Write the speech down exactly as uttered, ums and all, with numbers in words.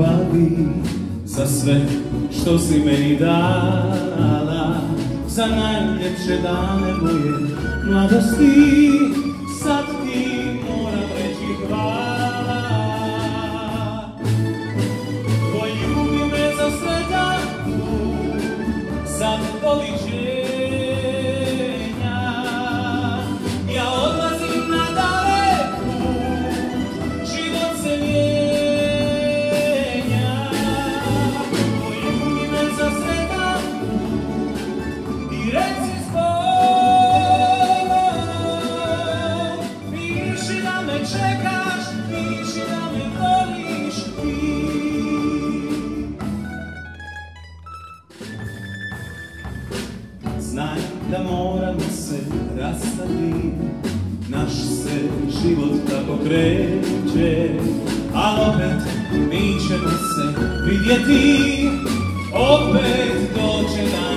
ljubavi, za sve što si meni dala, za najljepše dane moje mladosti, sad ti moram reći hvala. Poljubi me za sretan put, za doličenja, ja odlazim na dalek put, život se mijenja. Poljubi me za sretan put i reci čekaš, piši da me voliš ti. Znaj da moramo se rastati, naš se život tako kreće, al opet mi ćemo se vidjeti, opet doće dan.